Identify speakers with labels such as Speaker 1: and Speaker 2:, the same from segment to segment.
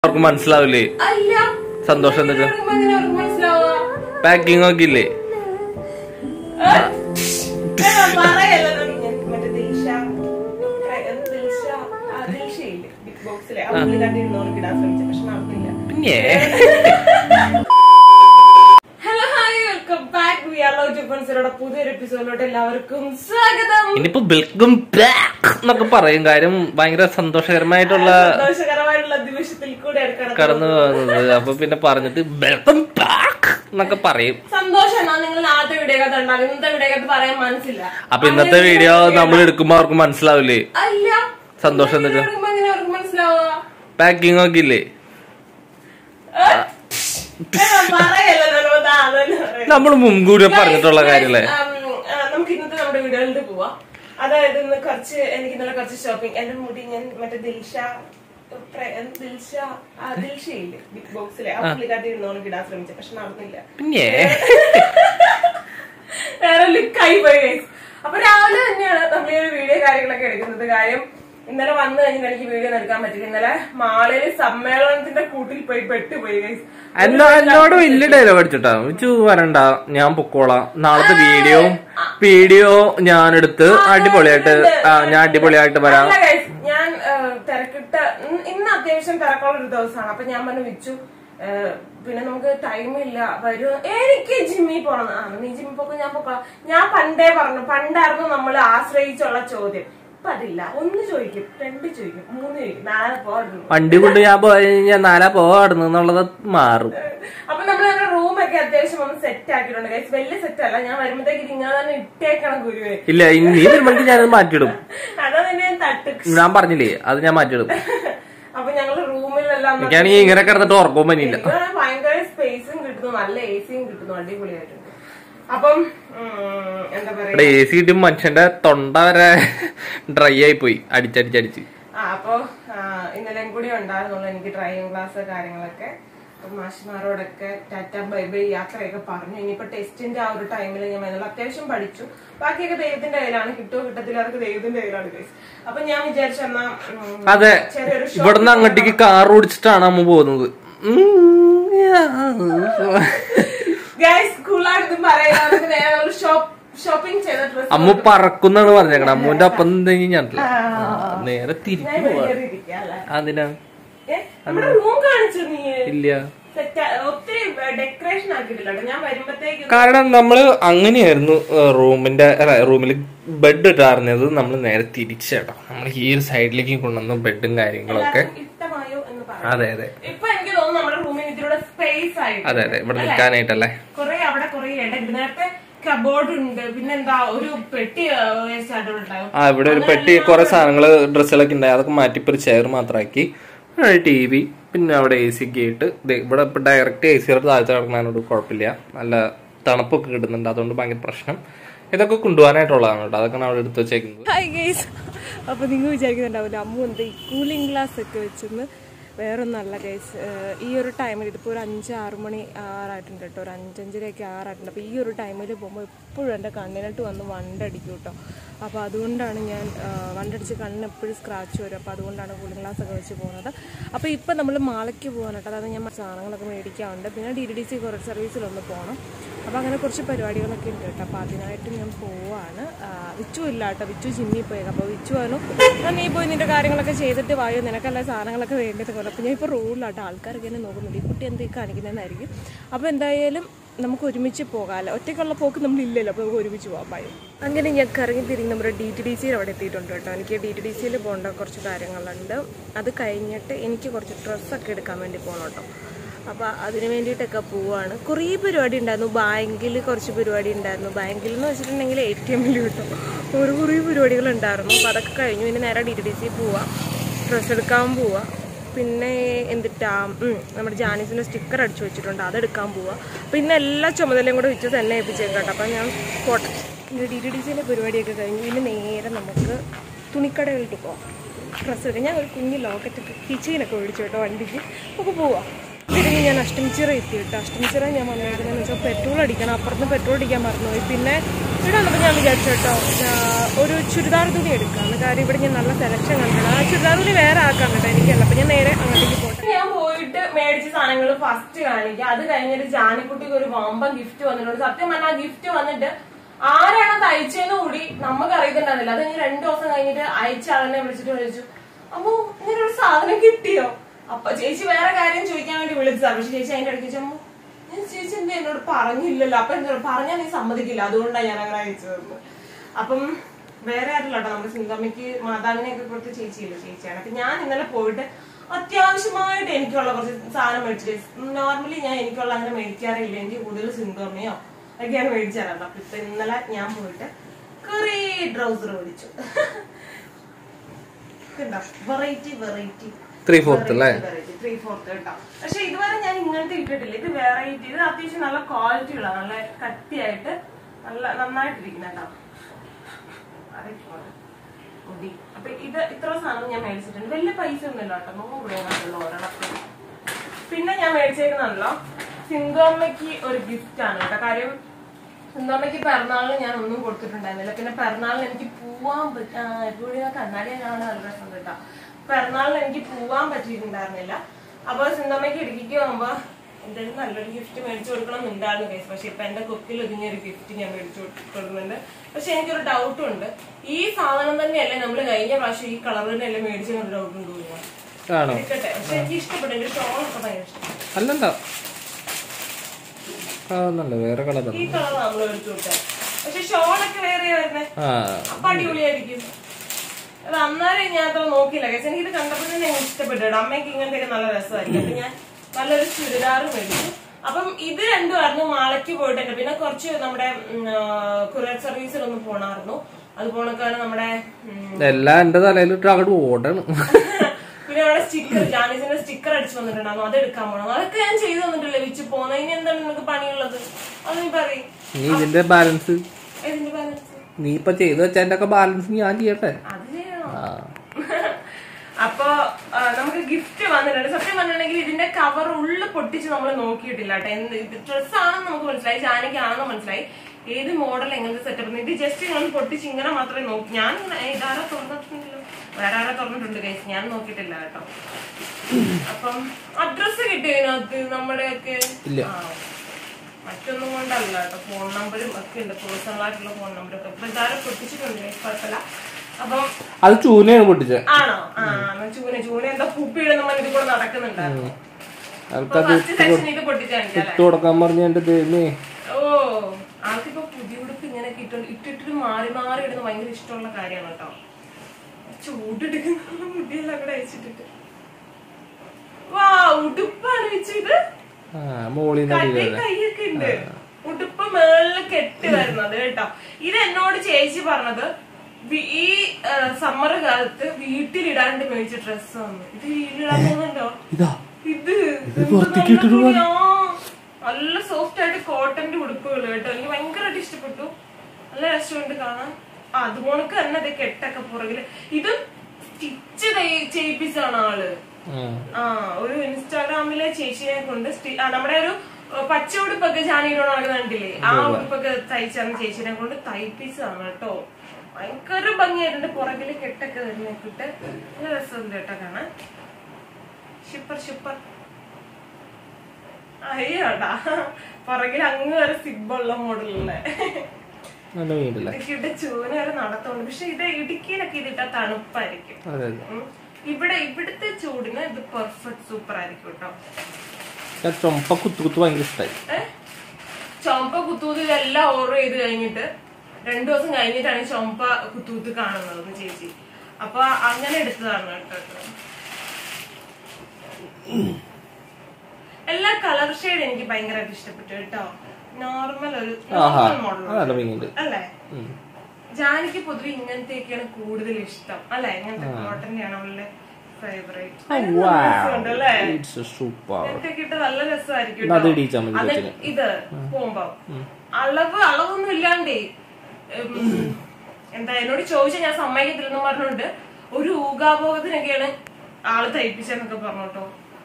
Speaker 1: അവർക്ക് മനസ്സിലാവില്ലേ? സന്തോഷം പാക്കിംഗ് ഒക്കെ ഇല്ലേ? പിന്നെ
Speaker 2: പുതിയൊരു എപ്പിസോഡിലോട്ട് എല്ലാവർക്കും സ്വാഗതം.
Speaker 1: ഇനിയിപ്പോ വെൽക്കം ബാക്ക് എന്നൊക്കെ പറയും. കാര്യം ഭയങ്കര സന്തോഷകരമായിട്ടുള്ള
Speaker 2: നിമിഷത്തിൽ കൂടെ
Speaker 1: കടന്നു പോകുന്നത്. അപ്പൊ പിന്നെ പറഞ്ഞിട്ട് വെൽക്കം ബാക്ക് എന്നൊക്കെ പറയും.
Speaker 2: സന്തോഷമാണ്. നിങ്ങൾ ആദ്യത്തെ വീഡിയോ കണ്ടാൽ ഇന്നത്തെ വീഡിയോ പറയാൻ മനസ്സില്ല.
Speaker 1: അപ്പൊ ഇന്നത്തെ വീഡിയോ നമ്മൾ എടുക്കുമ്പോ അവർക്ക് മനസ്സിലാവില്ലേ? സന്തോഷം
Speaker 2: മനസ്സിലാവുക.
Speaker 1: പാക്കിംഗ് ഒക്കെ ഇല്ലേ? നമ്മൾ മുൻകൂർ പറഞ്ഞിട്ടുള്ള കാര്യല്ലേ.
Speaker 2: നമുക്ക് ഇന്നത്തെ നമ്മുടെ വീഡിയോയിലേക്ക് പോവാം. അതായത് ഇന്ന് എനിക്ക് ഇന്നലെ കുറച്ച് ഷോപ്പിംഗ്. എന്റെ മുടി ഞാൻ മറ്റേ ദിൽഷയില്ലേ ബിഗ് ബോക്സിലെ ആ പുള്ളിക്കാട്ടി ഇരുന്നോണ്ട് ഇടാൻ ശ്രമിച്ചു, പക്ഷെ നടന്നില്ല. വേറെ ലുക്കായി പോയി. അപ്പൊ രാവിലെ തന്നെയാണ് നമ്മൾ ഈ ഒരു വീഡിയോ കാര്യങ്ങളൊക്കെ എടുക്കുന്നത്. കാര്യം ഇന്നലെ വന്നു കഴിഞ്ഞാൽ എനിക്ക് വീഡിയോ എടുക്കാൻ പറ്റില്ല. ഇന്നലെ മാളയില് സമ്മേളനത്തിന്റെ കൂട്ടിൽ പോയി പെട്ടുപോയി.
Speaker 1: എന്നോട് വലിയ ഡയലോഗ് അടിച്ചിട്ടാ, വരണ്ട ഞാൻ പൊക്കോളാം, നാളത്തെ വീഡിയോ ഞാനെടുത്ത് അടിപൊളിയായിട്ട് വരാം.
Speaker 2: ഞാൻ തിരക്കിട്ട് ഇന്ന് അത്യാവശ്യം തിരക്കുള്ള ഒരു ദിവസമാണ്. അപ്പൊ ഞാൻ പറഞ്ഞു വിച്ചു പിന്നെ നമുക്ക് ടൈമില്ല, വരും, എനിക്ക് ജിമ്മിൽ പോണം. നീ ജിമ്മിൽ പോക്കോ, ഞാൻ പോക്കോളാം. ഞാൻ പണ്ടായിരുന്നു നമ്മൾ ആശ്രയിച്ചുള്ള ചോദ്യം. ഇപ്പൊ അതില്ല. ഒന്ന് ചോദിക്കും, രണ്ട് ചോദിക്കും, മൂന്ന് ചോദിക്കും, നാളെ പോകാറുണ്ട്.
Speaker 1: വണ്ടി കൊണ്ട് ഞാൻ നാളെ പോകാറുണ്ട് എന്നുള്ളത് മാറും.
Speaker 2: അപ്പൊ നമ്മൾ ഞങ്ങളുടെ റൂമൊക്കെ അത്യാവശ്യം ഒന്ന് സെറ്റ് ആക്കിയിട്ടുണ്ട്. വലിയ സെറ്റ് അല്ല, ഞാൻ വരുമ്പോഴത്തേക്ക് ഇങ്ങനെ തന്നെ ഇട്ടേക്കണം ഗുരുവേ.
Speaker 1: ഇല്ല, നീ വരുമ്പോഴേക്ക് ഞാനത് മാറ്റിയിടും.
Speaker 2: അതാ നിന്നെ തട്ട്
Speaker 1: ഞാൻ പറഞ്ഞില്ലേ, അത് ഞാൻ മാറ്റിയിടും.
Speaker 2: അപ്പൊ ഞങ്ങള് റൂമിലെല്ലാം
Speaker 1: എനിക്കാണെങ്കിൽ ഇങ്ങനെ കിടന്നിട്ട് ഉറക്കം പറ്റില്ല.
Speaker 2: ഭയങ്കര സ്പേസും കിട്ടുന്നു, നല്ല എസിയും കിട്ടുന്നു, അടിപൊളിയായിട്ടുണ്ട്. അപ്പം എന്താ പറയാ,
Speaker 1: എ സി കിട്ടും മനുഷ്യന്റെ തൊണ്ട വരെ ഡ്രൈ ആയി പോയി അടിച്ചടിച്ചടിച്ച്.
Speaker 2: അപ്പൊ ഇന്നലെയും കൂടി ഉണ്ടായിരുന്നുള്ളൂ എനിക്ക് ഡ്രൈവിംഗ് ക്ലാസ് കാര്യങ്ങളൊക്കെ. മാഷിമാരോടൊക്കെ ടാറ്റ ബൈ ബൈ യാത്രയൊക്കെ പറഞ്ഞു. ഇനിയിപ്പോ ടെസ്റ്റിന്റെ ആ ഒരു ടൈമിൽ ഞാൻ അത്യാവശ്യം പഠിച്ചു. ബാക്കിയൊക്കെ ദൈവത്തിന്റെ കയ്യിലാണ്. കിട്ടുമോ കിട്ടത്തില്ല, അതൊക്കെ ദൈവത്തിന്റെ കയ്യിലാണ്. അപ്പൊ ഞാൻ വിചാരിച്ചു എന്നാ
Speaker 1: അതെ, ഇവിടുന്ന് അങ്ങോട്ടേക്ക് കാർ ഓടിച്ചിട്ടാണ് അമ്മ പോകുന്നത്. അമ്മ പറക്കുന്നാണ് പറഞ്ഞേക്കണം. അമ്മുവിന്റെ അപ്പം ഞാൻ നേരെ തിരിച്ചു പോവാ. അതിനാ ഇല്ല, കാരണം നമ്മള് അങ്ങനെയായിരുന്നു റൂമിൽ ബെഡ് ഇട്ടാർന്നത്. നമ്മൾ നേരെ തിരിച്ചേട്ടാ, നമ്മൾ ഈ ഒരു സൈഡിലേക്ക് കൊണ്ടുവന്ന ബെഡും കാര്യങ്ങളൊക്കെ. അതെ അതെ അതെ അതെ, ഇവിടെ നിൽക്കാനായിട്ടല്ലേ.
Speaker 2: കബോർഡ് ഉണ്ട്, പിന്നെന്താ ഒരു പെട്ടി.
Speaker 1: ഇവിടെ ഒരു പെട്ടി, കുറെ സാധനങ്ങള് ഡ്രസ്സുകളൊക്കെ ഉണ്ടായി, അതൊക്കെ മാറ്റിപ്പോ ഒരു ചെയർ മാത്രമാക്കി. TV, പിന്നെ അവിടെ AC ഒക്കെ ഇട്ട്. ഇവിടെ ഇപ്പൊ ഡയറക്റ്റ് AC താഴത്ത് കിടക്കുന്നതിനോട് കുഴപ്പമില്ല, നല്ല തണുപ്പൊക്കെ കിട്ടുന്നുണ്ട്. അതുകൊണ്ട് ഭയങ്കര പ്രശ്നം. ഇതൊക്കെ കൊണ്ടുപോകാനായിട്ടുള്ളതാണ് കേട്ടോ, അതൊക്കെ അവിടെ എടുത്ത് വെച്ചേക്കുന്നത്.
Speaker 2: അപ്പൊ നിങ്ങൾ വിചാരിക്കുന്നുണ്ടാവില്ല അമ്മു എന്താ ഈ കൂളിംഗ് ഗ്ലാസ് ഒക്കെ വെച്ചെന്ന്. വേറൊന്നല്ല ഗൈസ്, ഈ ഒരു ടൈമിൽ ഇതിപ്പോൾ ഒരു 5-6 മണി ആറായിട്ടുണ്ട് കേട്ടോ, ഒരു 5-5:30 ആറായിട്ടുണ്ട്. അപ്പോൾ ഈ ഒരു ടൈമിൽ പോകുമ്പോൾ എപ്പോഴും എൻ്റെ കണ്ണിനിട്ട് വന്ന് വണ്ടടിക്കും കേട്ടോ. അപ്പോൾ അതുകൊണ്ടാണ് ഞാൻ വണ്ടടിച്ച് കണ്ണിന് എപ്പോഴും സ്ക്രാച്ച് വരും. അപ്പോൾ അതുകൊണ്ടാണ് കൂളിംഗ് ഗ്ലാസ് ഒക്കെ വെച്ച് പോകുന്നത്. അപ്പോൾ ഇപ്പം നമ്മൾ മാളയ്ക്ക് പോകാനായിട്ട്, അതായത് ഞാൻ സാധനങ്ങളൊക്കെ മേടിക്കാറുണ്ട്. പിന്നെ DDDC കൊറിയർ സർവീസിലൊന്ന് പോകണം. അപ്പോൾ അങ്ങനെ കുറച്ച് പരിപാടികളൊക്കെ ഉണ്ട് കേട്ടോ. അപ്പോൾ അതിനായിട്ട് ഞാൻ പോവാണ്. വിച്ചു ഇല്ല കേട്ടോ, വിച്ചു ജിമ്മിൽ പോയേക്കാം. അപ്പോൾ വിച്ചു പറഞ്ഞു നീ പോയി നിന്റെ കാര്യങ്ങളൊക്കെ ചെയ്തിട്ട് വായോ, നിനക്കല്ല സാധനങ്ങളൊക്കെ വേണ്ടത് പോലെ. അപ്പോൾ ഞാൻ ഇപ്പോൾ റോഡിലാട്ടോ, ആൾക്കാരൊക്കെ എന്നെ നോക്കുന്നുണ്ട്, ഈ കുട്ടി എന്തൊക്കെ കാണിക്കുന്നതെന്നായിരിക്കും. അപ്പോൾ എന്തായാലും നമുക്ക് ഒരുമിച്ച് പോകാമല്ലോ, ഒറ്റയ്ക്കുള്ള പോക്ക് നമ്മളില്ലല്ലോ. അപ്പോൾ നമുക്ക് ഒരുമിച്ച് പോകാൻ പായും. അങ്ങനെ ഞാൻ കറങ്ങി തിരിഞ്ഞ് നമ്മുടെ DTDCയിൽ അവിടെ എത്തിയിട്ടുണ്ട് കേട്ടോ. എനിക്ക് DTDCയിൽ പോകേണ്ട കുറച്ച് കാര്യങ്ങളുണ്ട്. അത് കഴിഞ്ഞിട്ട് എനിക്ക് കുറച്ച് ഡ്രസ്സൊക്കെ എടുക്കാൻ വേണ്ടി പോകണം കേട്ടോ. അപ്പോൾ അതിന് വേണ്ടിയിട്ടൊക്കെ പോവാണ്. കുറേ പരിപാടി ഉണ്ടായിരുന്നു. ബാങ്കിൽ കുറച്ച് പരിപാടി ഉണ്ടായിരുന്നു. ബാങ്കിൽ എന്ന് വെച്ചിട്ടുണ്ടെങ്കിൽ ATMൽ കിട്ടും. കുറേ പരിപാടികളുണ്ടായിരുന്നു. അപ്പോൾ അതൊക്കെ കഴിഞ്ഞു. പിന്നെ നേരെ DTDC പോവാം, ഡ്രസ്സ് എടുക്കാൻ പോവാം. പിന്നെ എന്തിട്ടാ നമ്മുടെ ജാനീസിൻ്റെ സ്റ്റിക്കർ അടിച്ചു വെച്ചിട്ടുണ്ട്, അതെടുക്കാൻ പോവാം. പിന്നെ എല്ലാ ചുമതലയും കൂടെ വെച്ച് തന്നെ ഏൽപ്പിച്ചേക്കാം കേട്ടോ. അപ്പം ഞാൻ പോട്ടെ. DTDCയിലെ പരിപാടിയൊക്കെ കഴിഞ്ഞു. പിന്നെ നേരെ നമുക്ക് തുണിക്കടകളിൽ പോവാം, ഡ്രസ്സ് എടുക്കാം. ഞാൻ ഒരു കുഞ്ഞ് ലോക്കറ്റൊക്കെ കിച്ചയിനൊക്കെ മേടിച്ചു കേട്ടോ വണ്ടിക്ക്. നമുക്ക് പോവാം. ഇതിന് ഞാൻ അഷ്ടമിച്ചിറ എത്തി കേട്ടോ. അഷ്ടമിച്ചിറ ഞാൻ വന്നേക്കുന്നതെന്ന് വെച്ചാൽ പെട്രോൾ അടിക്കണം. അപ്പുറത്ത് പെട്രോൾ അടിക്കാൻ മറന്നുപോയി. പിന്നെ ഇവിടെ വന്നപ്പോൾ ഞാൻ വിചാരിച്ചു കേട്ടോ ഒരു ചുരിദാർ തുണി എടുക്കാമെന്ന്. കാര്യം ഇവിടെ ഞാൻ നല്ല സെലക്ഷൻ കണ്ടിട്ടുണ്ട്. ആ ചുരിദാർ തുണി വേറെ ആക്കാൻ കേട്ടോ, എനിക്കല്ല. അപ്പം ഞാൻ നേരെ അങ്ങോട്ടേക്ക് പോട്ടെ. ഞാൻ പോയിട്ട് മേടിച്ച സാധനങ്ങൾ ഫസ്റ്റ് കാണിക്കുക. അത് കഴിഞ്ഞിട്ട് ജാനിക്കുട്ടിക്ക് ഒരു വമ്പൻ ഗിഫ്റ്റ് വന്നിട്ടുണ്ട്. സത്യം പറഞ്ഞാൽ ആ ഗിഫ്റ്റ് വന്നിട്ട് ആരാണ് അത് അയച്ചതെന്ന് കൂടി നമുക്ക് അറിയത്തുണ്ടായിരുന്നില്ല. അത് കഴിഞ്ഞ് 2 ദിവസം കഴിഞ്ഞിട്ട് അയച്ച ആളെന്നെ വിളിച്ചിട്ട് വിളിച്ചു, അമ്മോ ഇങ്ങനെ ഒരു സാധനം കിട്ടിയോ? അപ്പൊ ചേച്ചി വേറെ കാര്യം ചോദിക്കാൻ വേണ്ടി വിളിച്ചതാ. പക്ഷെ ചേച്ചി അതിന്റെ ഇടയ്ക്ക് ചോദിച്ചമ്മോ ചേച്ചി എന്താ എന്നോട് പറഞ്ഞില്ലല്ലോ, അപ്പൊ എന്നോട് പറഞ്ഞാൽ നീ സമ്മതിക്കില്ല, അതുകൊണ്ടാണ് ഞാൻ അങ്ങനെ അയച്ചതെന്ന്. അപ്പം വേറെ ആരില്ല കേട്ടോ, നമ്മുടെ സിന്ധമ്മയ്ക്ക് മാതാവിനെയൊക്കെ കൊടുത്ത് ചേച്ചിയില്ല, ചേച്ചിയാണ്. അപ്പൊ ഞാൻ ഇന്നലെ പോയിട്ട് അത്യാവശ്യമായിട്ട് എനിക്കുള്ള കുറച്ച് സാധനം മേടിച്ചിട്ട്, നോർമലി ഞാൻ എനിക്കുള്ള അങ്ങനെ മേടിക്കാറില്ല, എനിക്ക് കൂടുതൽ സിന്ധമ്മയോ ഒക്കെയാണ് മേടിച്ചാറുണ്ട്. അപ്പൊ ഇപ്പൊ ഇന്നലെ ഞാൻ പോയിട്ട് കുറേ ട്രൗസർ മേടിച്ചു. വെറൈറ്റി വെറൈറ്റി
Speaker 1: 3/4 അല്ലേ?
Speaker 2: 3/4 കേട്ടോ. പക്ഷെ ഇതുവരെ ഞാൻ ഇങ്ങനത്തെ ഇട്ടിട്ടില്ല. ഇത് വെറൈറ്റി, ഇത് അത്യാവശ്യം നല്ല ക്വാളിറ്റി ഉള്ള, നല്ല കട്ടിയായിട്ട് നല്ല നന്നായിട്ടിരിക്കുന്ന കേട്ടോ. അപ്പൊ ഇത് ഇത്ര സാധനം ഞാൻ മേടിച്ചിട്ടുണ്ട്. വലിയ പൈസ ഒന്നുമില്ല കേട്ടോ, 100 രൂപ ഒരെണ്ണത്തിന്. പിന്നെ ഞാൻ മേടിച്ചേക്കുന്നല്ലോ സിന്ധമ്മയ്ക്ക് ഒരു ഗിഫ്റ്റ് ആണ് കേട്ടോ. കാര്യം സിന്ധമ്മയ്ക്ക് പിറന്നാളിന് ഞാൻ ഒന്നും കൊടുത്തിട്ടുണ്ടായിരുന്നില്ല. പിന്നെ പിറന്നാളിന് എനിക്ക് പോവാൻ എപ്പോഴും കണ്ണാടി കാണാൻ നല്ല രസം കേട്ടോ. പിറന്നാളിന് എനിക്ക് പോവാൻ പറ്റിയിട്ടുണ്ടായിരുന്നില്ല. അപ്പൊ സിന്ധമ്മയ്ക്ക് ഇടുക്കിക്ക് പോകുമ്പോ എന്തായാലും നല്ലൊരു ഗിഫ്റ്റ് മേടിച്ചു കൊടുക്കണം എന്നുണ്ടായിരുന്നു കേസ്. പക്ഷെ ഇപ്പൊ എന്റെ കൊക്കിൽ ഒതുങ്ങിയൊരു ഗിഫ്റ്റ് ഞാൻ മേടിച്ചു കൊടുക്കുന്നുണ്ട്. പക്ഷെ എനിക്കൊരു ഡൗട്ട് ഉണ്ട്, ഈ സാധനം തന്നെയല്ലേ നമ്മള് കഴിഞ്ഞ പ്രാവശ്യം ഈ കളർ തന്നെയല്ലേ മേടിച്ചൊരു ഡൗട്ട് ഉണ്ട്. ഇരിക്കട്ടെ, പക്ഷെ എനിക്ക് ഇഷ്ടപ്പെട്ടു. എന്റെ ഷോളൊക്കെ ഭയങ്കര ഇഷ്ടം.
Speaker 1: അല്ലല്ലോ വേറെ കളർ,
Speaker 2: ഈ കളർ നമ്മൾ മേടിച്ചു കൊടുത്തത്. പക്ഷെ ഷോളൊക്കെ വേറെ വരുന്നേ, അപ്പൊ അടിപൊളിയായിരിക്കും. അത് അന്നേരം ഞാൻ അത്ര നോക്കിയില്ല കേസ്. എനിക്കിത് കണ്ടപ്പോൾ തന്നെ എനിക്ക് ഇഷ്ടപ്പെട്ടു. അമ്മയ്ക്ക് ഇങ്ങനത്തെ നല്ല രസമായിരിക്കും. അപ്പൊ ഞാൻ നല്ലൊരു ചുരിദാർ മേടിച്ചു. അപ്പം ഇത് രണ്ടുമായിരുന്നു മാളയ്ക്ക് പോയിട്ടുണ്ട്. പിന്നെ കുറച്ച് നമ്മുടെ കൊറിയർ സർവീസിലൊന്ന് പോണായിരുന്നു. അത് പോണക്കാണ് നമ്മുടെ
Speaker 1: എല്ലാം എന്റെ തലയിലിട്ട് അങ്ങോട്ട് ഓടണം.
Speaker 2: പിന്നെ അവിടെ സ്റ്റിക്കർ, ജാനീസിന്റെ സ്റ്റിക്കർ അടിച്ചു വന്നിട്ടുണ്ടായിരുന്നു, അത് എടുക്കാൻ പോകണം. അതൊക്കെ ഞാൻ ചെയ്തു തന്നിട്ടില്ലേ വിച്ച് പോകുന്ന. ഇനി എന്താണ് നിനക്ക് പണിയുള്ളത് അത് നീ പറയും.
Speaker 1: നീ ഇതിന്റെ ബാലൻസ്,
Speaker 2: ഇതിന്റെ ബാലൻസ്
Speaker 1: നീ ഇപ്പൊ ചെയ്തു വെച്ചതിന്റെ ഒക്കെ ബാലൻസ് ഞാൻ ചെയ്യട്ടെ.
Speaker 2: അത് ചെയ്യണം. അപ്പൊ നമുക്ക് ഗിഫ്റ്റ് വന്നിട്ടുണ്ട്. സത്യം പറഞ്ഞിട്ടുണ്ടെങ്കിൽ ഇതിന്റെ കവർ ഉള്ളു പൊട്ടിച്ച് നമ്മൾ നോക്കിയിട്ടില്ല കേട്ടോ. എന്ത് ഡ്രസ് ആണെന്ന് നമുക്ക് മനസ്സിലായി, ജാനയ്ക്കാണെന്ന് മനസ്സിലായി, ഏത് മോഡൽ എങ്ങനത്തെ സെറ്റപ്പ്. ഇത് ജസ്റ്റ് ഇങ്ങനെ പൊട്ടിച്ച് ഇങ്ങനെ മാത്രമേ നോക്കി. ഞാൻ ഇതാരാ തുറന്നിട്ടുണ്ടല്ലോ, വേറെ ആരാ തുറന്നിട്ടുണ്ട് കേസ്, ഞാൻ നോക്കിയിട്ടില്ല കേട്ടോ. അപ്പം അഡ്രസ് കിട്ടിയോ ഇതിനകത്ത് നമ്മുടെയൊക്കെ? മറ്റൊന്നും കൊണ്ടല്ല കേട്ടോ, ഫോൺ നമ്പരും ഒക്കെ ഉണ്ട്, പേഴ്സണൽ ആയിട്ടുള്ള ഫോൺ നമ്പറൊക്കെ. അപ്പൊ ഇതാരെ പൊട്ടിച്ചിട്ടുണ്ട്, കുഴപ്പമില്ല. അപ്പം
Speaker 1: അത് ചൂനയാണ് പൊട്ടിച്ചത്.
Speaker 2: ആണോ? ചൂന എന്താ കുപ്പിയിടുന്ന മണി ഇത് കൂടെ നടക്കുന്നുണ്ടായിരുന്നു.
Speaker 1: ഇട്ട് കൊടുക്കാൻ പറഞ്ഞു എന്റെ ദൈവമേ.
Speaker 2: ഓ, ആൾക്കിപ്പോ പുതിയ ഉടുപ്പ് ഇങ്ങനെ ഇട്ടിട്ട് മാറി മാറി ഇടുന്ന ഭയങ്കര ഇഷ്ടമുള്ള കാര്യമാണ് കേട്ടോ. ചൂടെടുക്കുന്ന മുടിയെല്ലാം കൂടെ അയച്ചിട്ടിട്ട് വാ, ഉടുപ്പാണ് വെച്ചത്. കൈയൊക്കെ ഉണ്ട്, ഉടുപ്പ് മേളില് കെട്ടി വരുന്നത് കേട്ടോ. ഇത് എന്നോട് ചേച്ചി പറഞ്ഞത് ഈ സമ്മർ കാലത്ത് വീട്ടിലിടാണ്ട് മേടിച്ച ഡ്രസ്സാണ്. ഇത് വീട്ടിലിടാൻ പോകുന്നുണ്ടോ? ഇത് നല്ല സോഫ്റ്റ് ആയിട്ട് കോട്ടന്റെ ഉടുപ്പുകൾ കേട്ടോ. എനിക്ക് ഭയങ്കരമായിട്ട് ഇഷ്ടപ്പെട്ടു, നല്ല രസമുണ്ട് കാണാൻ. അതുപോണക്ക് തന്നെ അത് കെട്ടൊക്കെ പുറകില്. ഇത് സ്റ്റിച്ച് ചെയ്യിപ്പിച്ചാണ് ആള്. ഒരു ഇൻസ്റ്റാഗ്രാമിലെ ചേച്ചിയെ കൊണ്ട് നമ്മുടെ ഒരു പച്ച ഉടുപ്പൊക്കെ ജാനിയിലോട് നടക്കുന്നുണ്ടില്ലേ, ആ ഉടുപ്പൊക്കെ തയ്ച്ചാണ് ചേച്ചിനെ കൊണ്ട് തയ്പ്പിച്ചതാണ് കേട്ടോ. ഭയങ്കര ഭംഗിയായിട്ടുണ്ട്. പുറകില് കെട്ടൊക്കെ വരുന്നിട്ട് നല്ല രസമുണ്ട് കേട്ടോ കാണാൻ. Super super. അയ്യോടാ, പുറകിൽ അങ്ങ് വരെ സിബുള്ള മോഡലുള്ള ഇടുക്കിയുടെ ചൂന വരെ നടത്തുന്നുണ്ട്. പക്ഷെ ഇത് ഇടുക്കിയിലൊക്കെ ഇതിട്ടാ തണുപ്പായിരിക്കും. ഇവിടുത്തെ ചൂടിന് ഇത് പെർഫെക്റ്റ് സൂപ്പർ ആയിരിക്കും കേട്ടോ.
Speaker 1: ചൊമ്പ കുത്തുകുത്ത് ഭയങ്കര ഇഷ്ടമായി.
Speaker 2: ചൊമ്പ കുത്തുകുത്ത് ഇതെല്ലാം ഓർഡർ ചെയ്ത് കഴിഞ്ഞിട്ട് 2 ദിവസം കഴിഞ്ഞിട്ടാണ് ചൊമ്പ കുത്തുകുത്ത് കാണുന്നത് ചേച്ചി. അപ്പൊ അങ്ങനെ എടുത്തതാണ് കേട്ടോ. എല്ലാ കളർ ഷെയ്ഡ് എനിക്ക് ഭയങ്കരമായിട്ട് ഇഷ്ടപ്പെട്ടു കേട്ടോ. നോർമൽ ഒരു മോഡൽ അല്ലേ? ജാനിക്ക് പൊതുവെ ഇങ്ങനത്തെയൊക്കെയാണ് കൂടുതൽ ഇഷ്ടം അല്ലെ? ഇങ്ങനത്തെ കോട്ടന്റെ ആണ് അവളുടെ ഫേവറേറ്റ്. ഇങ്ങനത്തെയൊക്കെ ഇട്ട് നല്ല രസമായിരിക്കും. ഇത് പോകുമ്പോ അളവൊന്നും ഇല്ലാണ്ടേ എന്താ എന്നോട് ചോദിച്ചാൽ ഞാൻ സമ്മതിക്കത്തില്ലെന്ന് പറഞ്ഞോണ്ട് ഒരു ഊഹാഭോഗത്തിനൊക്കെയാണ് ആള് തയ്പ്പിച്ചെന്നൊക്കെ പറഞ്ഞോട്ടോ.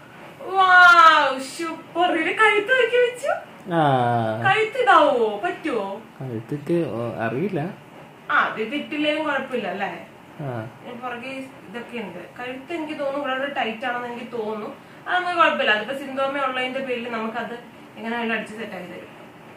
Speaker 2: സൂപ്പർ. കഴുത്ത് വെക്കി വെച്ചു. കഴുത്ത് ഇതാവോ? പറ്റുവോ?
Speaker 1: കഴുത്തിട്ട് അറിയില്ല.
Speaker 2: അത് തെറ്റില്ലേലും കുഴപ്പമില്ല അല്ലേ? പുറകെ ഇതൊക്കെ ഉണ്ട്. കഴുത്ത് എനിക്ക് തോന്നുന്നു ഇവിടെ ടൈറ്റ് ആണെന്ന് എനിക്ക് തോന്നുന്നു. അതൊന്നും കുഴപ്പമില്ല. അതിപ്പോ സിന്ധോമ ഉള്ളതിന്റെ പേരിൽ നമുക്കത് എങ്ങനെയായാലും അടിച്ച് സെറ്റാക്കി തരും.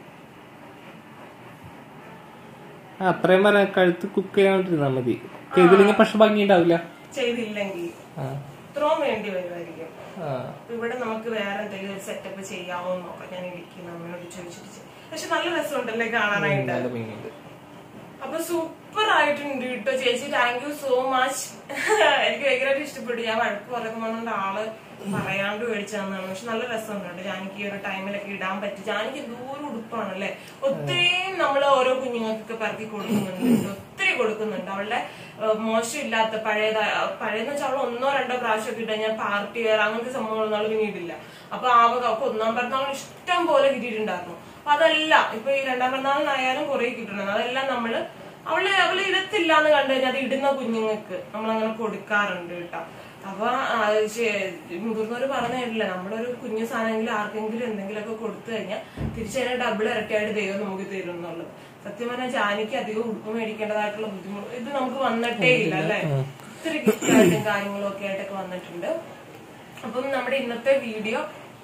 Speaker 1: അത്രയും പറഞ്ഞ കഴുത്ത് കുക്ക് ചെയ്യാണ്ടിരുന്നാ മതി. ചെയ്തില്ലെങ്കിൽ പക്ഷെ ഭംഗി ഉണ്ടാവില്ല.
Speaker 2: ചെയ്തില്ലെങ്കിൽ ഇത്രയും വേണ്ടി വരുമായിരിക്കും. ഇവിടെ നമുക്ക് വേറെ എന്തെങ്കിലും ഒരു സെറ്റപ്പ് ചെയ്യാവോ നോക്കാം. ഞാൻ ഇരിക്കുന്ന അമ്മയോട് ചോദിച്ചിട്ട്. പക്ഷെ നല്ല രസമുണ്ടല്ലേ കാണാനായിട്ട്. അപ്പൊ സൂപ്പർ ആയിട്ടുണ്ട് കേട്ടോ ചേച്ചി. Thank you so much. എനിക്ക് ഭയങ്കരമായിട്ട് ഇഷ്ടപ്പെട്ടു. ഞാൻ വഴക്ക് പറയുന്ന ആള് പറയാണ്ട് മേടിച്ചതാണ്. പക്ഷെ നല്ല രസമുണ്ട്. ജാനിക്ക് ഈ ഒരു ടൈമിലൊക്കെ ഇടാൻ പറ്റി. ജാനിക്ക് ദൂരം ഉടുപ്പാണല്ലേ. ഒത്തിരി നമ്മൾ ഓരോ കുഞ്ഞുങ്ങൾക്കൊക്കെ പറക്കി കൊടുക്കുന്നുണ്ട്. ഒത്തിരി കൊടുക്കുന്നുണ്ട്. അവളുടെ മോശമില്ലാത്ത പഴയെന്ന് വെച്ചാൽ അവൾ 1-2 പ്രാവശ്യമൊക്കെ ഇട്ടാൽ ഞാൻ പാർട്ടി വെയർ അങ്ങനത്തെ സംഭവങ്ങളൊന്നും അവൾ പിന്നീടില്ല. അപ്പൊ അവൾക്ക് 1-ാം പിറന്നാളിന് ഇഷ്ടം പോലെ കിട്ടിയിട്ടുണ്ടായിരുന്നു. അപ്പൊ അതെല്ലാം ഇപ്പൊ ഈ 2-ാം പിറന്നാളിനായാലും കുറെ കിട്ടുന്നുണ്ട്. അതെല്ലാം അവള് ഇടത്തില്ല എന്ന് കണ്ടു കഴിഞ്ഞാൽ അത് ഇടുന്ന കുഞ്ഞുങ്ങൾക്ക് നമ്മളങ്ങനെ കൊടുക്കാറുണ്ട് കേട്ടോ. അപ്പൊ മുതിർന്നവര് പറഞ്ഞിട്ടില്ല, നമ്മളൊരു കുഞ്ഞു സാധനമെങ്കിലും ആർക്കെങ്കിലും എന്തെങ്കിലുമൊക്കെ കൊടുത്തു കഴിഞ്ഞാൽ തിരിച്ചതിനെ ഡബിൾ ഇരട്ടിയായിട്ട് ദൈവം നമുക്ക് തരും എന്നുള്ളത്. സത്യം പറഞ്ഞാൽ ജാനിക്ക് അധികം ഉടുപ്പ് മേടിക്കേണ്ടതായിട്ടുള്ള ബുദ്ധിമുട്ട് ഇത് നമുക്ക് വന്നിട്ടേ ഇല്ല അല്ലെ. ഒത്തിരി ഗിഫ്റ്റായിട്ടും കാര്യങ്ങളും ഒക്കെ ആയിട്ടൊക്കെ വന്നിട്ടുണ്ട്. അപ്പം നമ്മുടെ ഇന്നത്തെ വീഡിയോ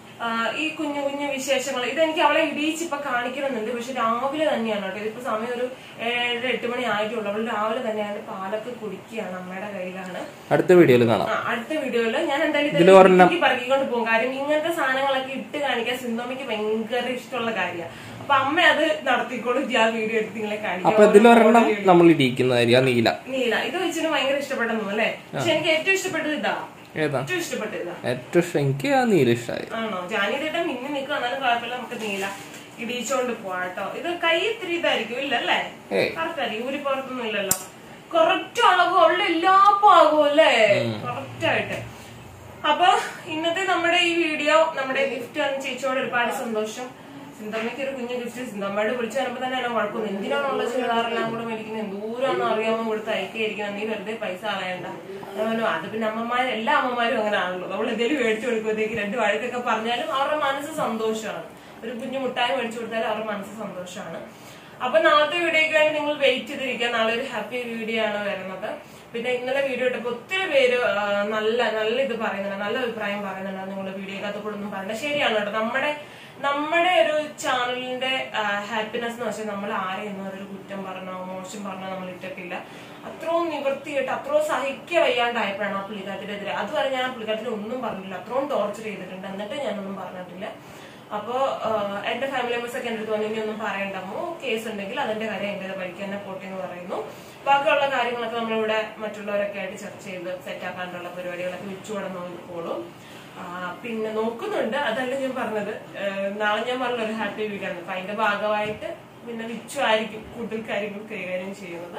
Speaker 2: ഈ കുഞ്ഞു കുഞ്ഞു വിശേഷങ്ങൾ ഇതെനിക്ക് അവളെ ഇടിയിച്ച് ഇപ്പൊ കാണിക്കണമെന്നുണ്ട്. പക്ഷെ രാവിലെ തന്നെയാണ് കേട്ടോ. ഇതിപ്പോ സമയം ഒരു 7-8 മണി ആയിട്ടുള്ളൂ. അവള് രാവിലെ തന്നെയാണ് പാലൊക്കെ കുടിക്കുകയാണ്. അമ്മയുടെ കയ്യിലാണ്. അടുത്ത വീഡിയോയിൽ കാണാം. അടുത്ത വീഡിയോയില് ഞാൻ എന്തായാലും പറക്കിക്കൊണ്ട് പോകും. കാര്യം ഇങ്ങനത്തെ സാധനങ്ങളൊക്കെ ഇട്ട് കാണിക്കാൻ സിന്ധോമയ്ക്ക് ഭയങ്കര ഇഷ്ടമുള്ള കാര്യമാണ്. അപ്പൊ അമ്മ അത് നടത്തിക്കോളും. ആ വീഡിയോ എടുത്ത് നിങ്ങളെ കാണിക്കാം.
Speaker 1: നമ്മൾ ഇടിക്കുന്നതായിരിക്കും നീല.
Speaker 2: ഇത് വെച്ചിട്ട് ഭയങ്കര ഇഷ്ടപ്പെട്ടെന്നു അല്ലേ. പക്ഷെ എനിക്ക് ഏറ്റവും ഇഷ്ടപ്പെട്ടത് ഇതാ. ഏറ്റവും ഇഷ്ടപ്പെട്ടത്
Speaker 1: എനിക്ക് ആ നീല ഇഷ്ടമായി.
Speaker 2: ആണോ? ജാനിയുടെ മിന്നി നിൽക്കും. എന്നാലും കുഴപ്പമില്ല. നമുക്ക് നീല ഇടിച്ചോണ്ട് പോവാ കേട്ടോ. ഇത് കൈ ഇത്തിരി ഇതായിരിക്കും ഇല്ലല്ലേ? കറക്റ്റ് ആയിരിക്കും. ഊരി പുറത്തൊന്നും ഇല്ലല്ലോ. കറക്റ്റ് അളവ് അവളുടെ എല്ലാ പാകും അല്ലേ? കറക്റ്റ് ആയിട്ട്. അപ്പൊ ഇന്നത്തെ നമ്മുടെ ഈ വീഡിയോ നമ്മുടെ ഗിഫ്റ്റ് ആണ്. ചേച്ചിയോട് ഒരുപാട് സന്തോഷം. സിന്ധമ്മയ്ക്ക് ഒരു കുഞ്ഞു ഗിഫ്റ്റ് സിന്ധമ്മയോട് വിളിച്ചു വരുമ്പോ തന്നെ എന്നെ കുഴപ്പമൊന്നും എന്തിനാണുള്ള ചുരിദാറെല്ലാം കൂടെ മേടിക്കുന്നത്, എന്തൂരാണെന്ന് അറിയാമോ കൊടുത്ത് അയക്കായിരിക്കണം, നീ വെറുതെ പൈസ കളയണ്ട. അത് പിന്നെ എല്ലാ അമ്മമാരും അങ്ങനെ ആണല്ലോ. നമ്മൾ എന്തെങ്കിലും മേടിച്ചു കൊടുക്കുമ്പോഴത്തേക്ക് 2 വഴക്കൊക്കെ പറഞ്ഞാലും അവരുടെ മനസ്സ് സന്തോഷമാണ്. ഒരു കുഞ്ഞു മുട്ടായി മേടിച്ചു കൊടുത്താലും അവരുടെ മനസ്സ് സന്തോഷമാണ്. അപ്പൊ നാളത്തെ വീഡിയോയ്ക്ക് വേണ്ടി നിങ്ങൾ വെയിറ്റ് ചെയ്തിരിക്കുക. നാളെ ഒരു ഹാപ്പി വീഡിയോ ആണ് വരുന്നത്. പിന്നെ ഇന്നലെ വീഡിയോ ഇട്ടപ്പോ ഒത്തിരി പേര് നല്ല ഇത് പറയുന്നുണ്ട്, നല്ല അഭിപ്രായം പറയുന്നുണ്ട്. നിങ്ങളുടെ വീഡിയോക്കകത്ത് കൂടെ ഒന്നും പറയണ്ട. ശരിയാണ് കേട്ടോ. നമ്മുടെ ഒരു ചാനലിന്റെ ഹാപ്പിനെസ് എന്ന് വെച്ചാൽ നമ്മൾ ആരെയും ഒരു കുറ്റം പറഞ്ഞോ മോശം പറഞ്ഞോ നമ്മൾ ഇട്ടിട്ടില്ല. അത്രയും നിവൃത്തിയായിട്ട് അത്രയും സഹിക്കുക വയ്യാണ്ടായപ്പോഴാണ് ആ പുള്ളിക്കാരത്തിനെതിരെ. അതുവരെ ഞാൻ പുള്ളിക്കാരത്തിന് ഒന്നും പറഞ്ഞില്ല. അത്രയും ടോർച്ചർ ചെയ്തിട്ടുണ്ട്. എന്നിട്ട് ഞാനൊന്നും പറഞ്ഞിട്ടില്ല. അപ്പോ എന്റെ ഫാമിലി മെമ്പേഴ്സ് ഒക്കെ എന്റെ അടുത്ത് വന്നു, ഇനി ഒന്നും പറയണ്ടമോ, കേസ് ഉണ്ടെങ്കിൽ അതിന്റെ കാര്യം എന്റെ വഴിക്ക് തന്നെ പോട്ടെ എന്ന് പറയുന്നു. ബാക്കിയുള്ള കാര്യങ്ങളൊക്കെ നമ്മളിവിടെ മറ്റുള്ളവരൊക്കെ ആയിട്ട് ചർച്ച ചെയ്ത് സെറ്റാക്കാനുള്ള പരിപാടികളൊക്കെ വെച്ചുകൂടെ നോക്കിക്കോളും. പിന്നെ നോക്കുന്നുണ്ട്. അതല്ല ഞാൻ പറഞ്ഞത്. നാളെ ഞാൻ പറഞ്ഞ ഒരു ഹാപ്പി വീഡിയോ ആണ്. അപ്പൊ അതിന്റെ ഭാഗമായിട്ട് പിന്നെ വിച്ചു ആയിരിക്കും കൂടുതൽ കാര്യങ്ങൾ കൈകാര്യം ചെയ്യുന്നത്.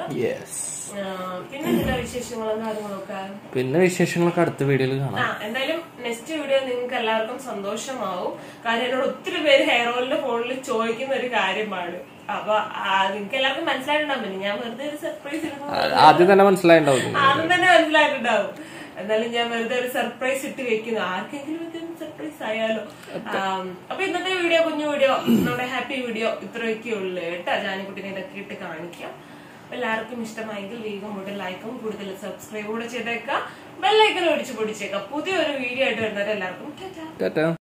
Speaker 2: പിന്നെ എന്താ വിശേഷങ്ങളും കാര്യങ്ങളൊക്കെ
Speaker 1: അടുത്ത വീഡിയോയിൽ കാണാം.
Speaker 2: എന്തായാലും നെക്സ്റ്റ് വീഡിയോ നിങ്ങൾക്ക് എല്ലാവർക്കും സന്തോഷമാവും. കാരണം എന്നോട് ഒത്തിരി പേര് ഹെയർ ഓയിലിന്റെ ഫോണിൽ ചോദിക്കുന്ന ഒരു കാര്യമാണ്. അപ്പൊ നിങ്ങൾക്ക് എല്ലാവർക്കും മനസ്സിലായിട്ടുണ്ടാവും. ഞാൻ വെറുതെ ഒരു സർപ്രൈസ്
Speaker 1: ആദ്യം തന്നെ മനസ്സിലായിട്ടുണ്ടാവും.
Speaker 2: എന്നാലും ഞാൻ വെറുതെ ഒരു സർപ്രൈസ് ഇട്ട് വെക്കുന്നു. ആർക്കെങ്കിലും സർപ്രൈസ് ആയാലോ. അപ്പൊ ഇന്നത്തെ വീഡിയോ കുഞ്ഞു വീഡിയോ നമ്മുടെ ഹാപ്പി വീഡിയോ ഇത്രയൊക്കെ ഉള്ളു കേട്ടോ. ജാനിക്കുട്ടിനെ ഇതൊക്കെ ഇട്ട് കാണിക്കാം. എല്ലാവർക്കും ഇഷ്ടമായെങ്കിൽ വേഗം കൂടെ ലൈക്കും കൂടുതൽ സബ്സ്ക്രൈബ് കൂടെ ചെയ്തേക്കാം. ബെല്ലൈക്കൻ ഒടിച്ചു പൊടിച്ചേക്കാം. പുതിയൊരു വീഡിയോ ആയിട്ട് വരുന്നത് എല്ലാവർക്കും ടാറ്റാ.